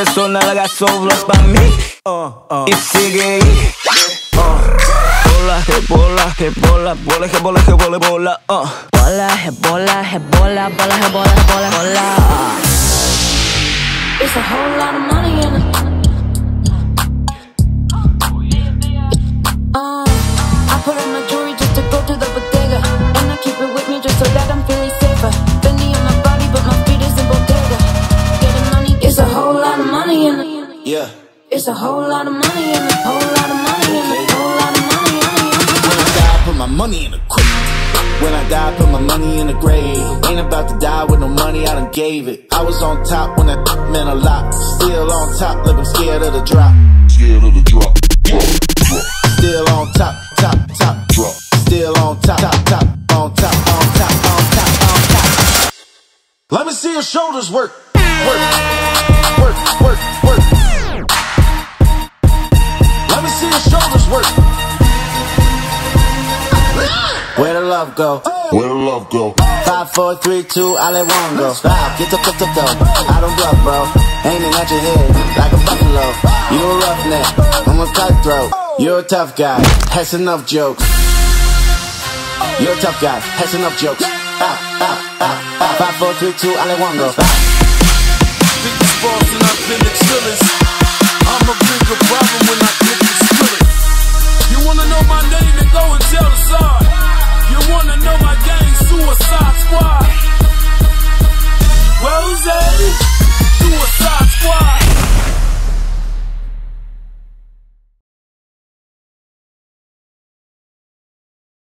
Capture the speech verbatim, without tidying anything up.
persona la gasolina pa' mí uh, uh. Y sigue ahí uh. Bola, que bola, que bola, bola, que bola, que bola, bola uh. Bola, que bola, que bola, bola, que bola, bola, bola It's a whole lot of money in it uh, I put on my jewelry just to go to the bodega And I keep it with me just so that I'm feeling safer Fendi on my body but my feet is in bodega Getting money, it's a whole lot of money in it Yeah It's a whole lot of money in it, whole lot of money in it, whole lot of money in it When I die, I put my money in the grave When I die, I put my money in the grave Ain't about to die with no money, I done gave it I was on top when that meant a lot Still on top, look, I'm scared of the drop Scared of the drop, drop, drop Still on top, top, top, drop Still on top, top, top, on top, on top, on top, on top Let me see your shoulders work Work, work, work, work Let me see your shoulders work Where the love go? Where the love go? Five, four, three, two, I let one go. Stop, get up, get up, though. I don't bluff, bro. Aiming at your head like a buffalo. You a roughneck, I'm a cutthroat. You're a tough guy, that's enough jokes. You're a tough guy, that's enough jokes. Ah, ah, ah, ah. Five, four, three, two, I let one go. Stop. Biggest balls and I've been extremist. I'm a bigger problem when I click the skillet. You wanna know my name, then go and tell the